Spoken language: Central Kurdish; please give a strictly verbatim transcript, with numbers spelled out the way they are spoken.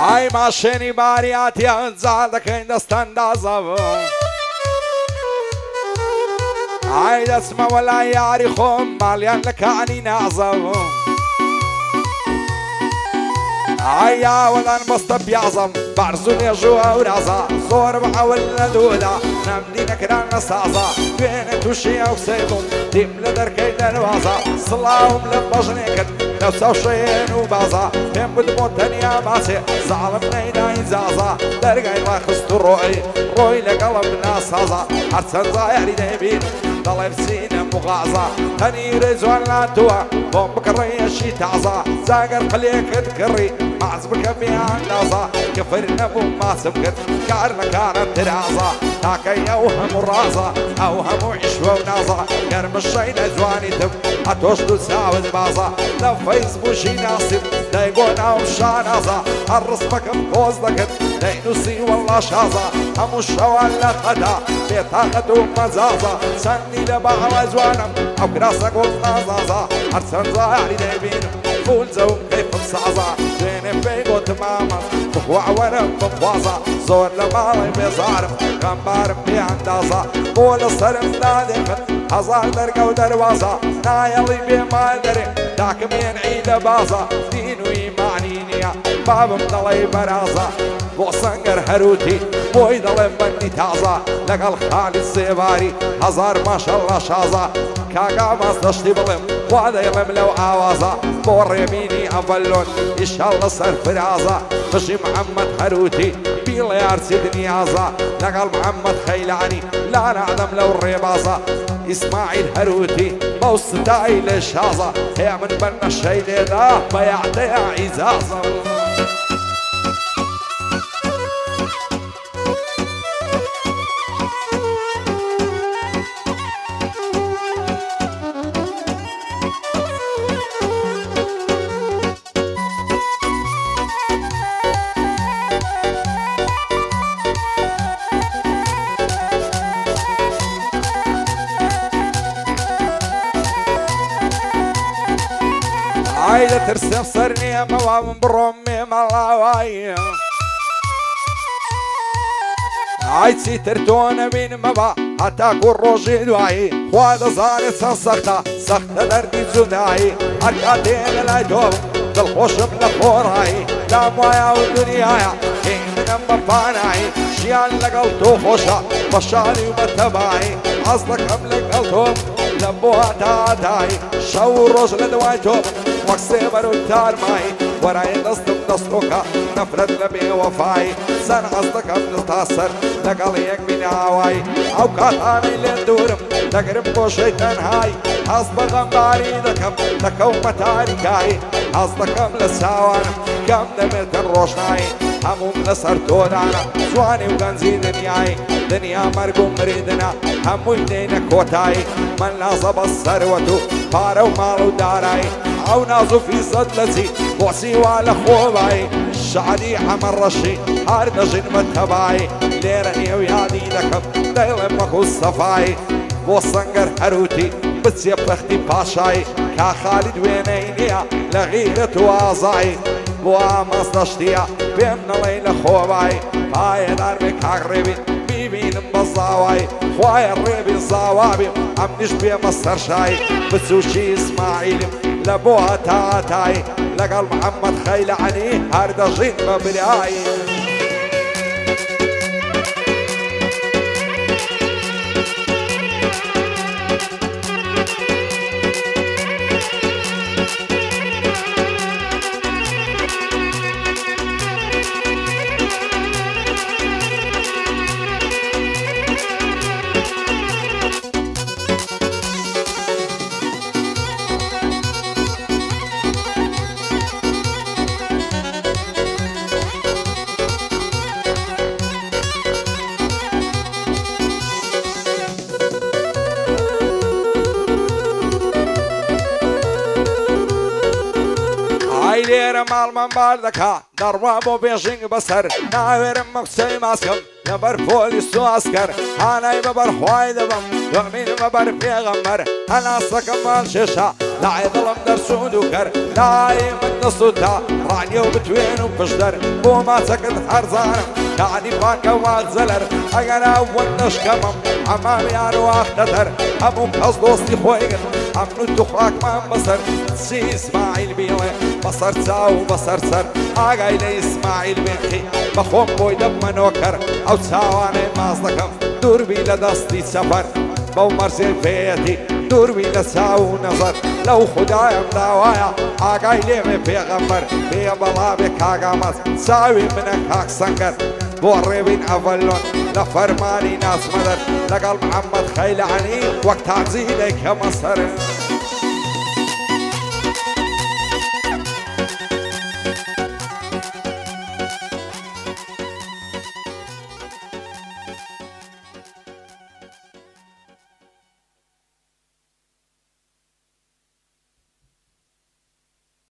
ئای ماشێنی باریاتیان جا دەکەین دەستەندازەوە ئای دەچمەوە لای یاری خۆم ماڵیان لە کانی نازەوە ئای یاوەدان بەستە پیازەم بەرز و نێژ و ئەورازە زۆر بەعەول لە دوودا نەمدی نەکران لە سازە دوێنێ تووشی ئەو سێبم دیم لە دەرکەی دەروازە سڵاوم لە بەژنێکرد نەوسە شێن و بازە پێم بدبۆ تەنیا ماچێ زاڵم نەیدای جازە دەرگای ڕاخست و ڕۆی ڕۆی لەگەڵم ناسازە هەرچەند زایاری دەبین دەڵێ بچینە مغازە تەنیرە جوان لاتووە بۆم بکڕێشی تازە زاگەر قلێکت کڕی ماز بکە بیاندازە کفر نەبوو ماسم کرد کار لە کارە درازە تاکەی ئەو هەموو ڕازە ئەو هەموو عیشوە و نازە گەرمشەی لە جوانیتم ئەتۆش دوو چاوت بازە لە فەیسبووشی ناسم دەیگۆ ناوم شانازە هەر ڕسمەکەم پۆز دەکرد دەینووسی وەڵا شازە هەموو شەوان لە خەدا بێتاقەت و مەجازە چەندی لە باوە جوانم ئەو کراسە گۆڵ نازازە هەرچەند زاری دەبینم فولجەوم کەیفم سازە دوێنێ پێی گۆتم ئامەز بخوا وەرم بخوازە زۆر لە ماڵی بێزارم غەمبارم پێیاندازە بۆ لە سەرم دادێکن هەزار دەرگە و دەروازە نایەڵی بێمال دەرێ داکمێنعی لە بازە دین و ئیمانی نییە بابم دەڵێ بەرازە بۆ سەنگەر هەروتی بۆی دەڵێم بەندی تازە لەگەڵ خالی سێواری هەزار ماشەڵڵا شازە کاگا ماس دەشتی بڵێم وا دەیڵێم لەو ئاوازە بۆ ڕێبینی ئەڤەلۆن ئیشەڵڵە سەرفرازە بژی محەممەد هەروتی بیڵێ ئارچی دنیازە لەگەڵ محەممەد خەیلانی لا نادەم لەو ڕێبازە ئیسماعیل هەروتی بەو ستایی لێ شازە هەیە من بەرنەشەی لێدا بەیاعتەیە ئیزازە ئای دەترسم سەر نییە مەوا من بڕۆم مێمەڵاوایە ئای چیتر تۆ نەبینمەوە هەتاکو ڕۆژی دوایی خوا دەزانێت چەند سەختە سەختە دەردی جودایی هەر کاتێ لە لای تۆ دڵخۆشم لە خۆڕایی لام وایە و دنیایە هی منم بە پانایی ژیان لەگەڵ تۆ خۆشە بە شانی و بە تەبایی حەز دەکەم لەگەڵ تۆم لە بۆ هەتادایی شەو و ڕۆژ لە دوای تۆ وەک سێبەر و تارمایی وەرای دەستم دەستۆکە نەفرەت لە بێوەفایی سەر حەز دەکەم دەستا سەر لەگەڵ یەک بیناوایی ئەو کاتانەی لێ دوورم دەگرم بۆشەی تەنهایی حەز بە غەمباری دەکەم دەکەومە تاریکایی حەز دەکەم لە چاوانم کەم دەبێتە ڕۆژنایی هەموم لەسەر تۆدانە جوانی و گەنجی دنیایی دنیا مەرگ و مریدنە هەمووی دێنە کۆتایی من نازە بە سەروەت و پارە و ماڵ و دارایی ئەو ناز و فیسەد لە چی بۆ سیوا لە خۆبایی شعری ئەمە ڕەشی هەر دەژین بە تەبایی لێرە نێو یادی دەکەم دەیڵێم وەکو سەفایی بۆ سەنگەر هەروتی بچێ پەختی پاشایی کا خالید وێنەی نییە لە غیرەت و ئازایی بۆ ئاماس دەشتیە پێم نەڵێی لە خۆبایی پایەدار بێ کاغڕێبین بیبینم بە زاوایی خوایە ڕێبی زاوابیم ئەم نیش بێمە سەرشایی بچوشی ئیسماعیلم لە بۆ هەتاتایی لەگەڵ محەممەد خەیلانی هەر دەژین بە برایی لێرە ماڵمان بار دەکا دەڕوا بۆ بێژنگ بەسەر ناوێرم مەکسەی ماسکەم لەبەر پۆلیس و ئەسکەر هانای بەبەر خوای دەبم دەمین بەبەر پێغەمبەر هەناسەکەم ماڵ شێشە لا يظلم درسود وكر لا يمن صوتا راني وبتوين وبشدر وما سكت حرزانم يعني فاكا واغزلر انا ونش كمم عمام يارو اختتر امو قصد وسطي خويقن امنو تخاك ما بصر سي اسماعيل بيوه بصر تاو بصر سر اقاي لي اسماعيل بيخي بخوم بوي دب منوكر او تاواني مازدكم دور بي لدستي سفر بو مرسي بيتي دور بي لساو نظر لو خدايا مداوايا اقاي لي من بيغمبر بي بلا بك اقامت ساوي منك هاك سنكر بوريبين أفلون لفرماني ناس مدر لقل محمد خيل عني وقت عزيلك يا مصر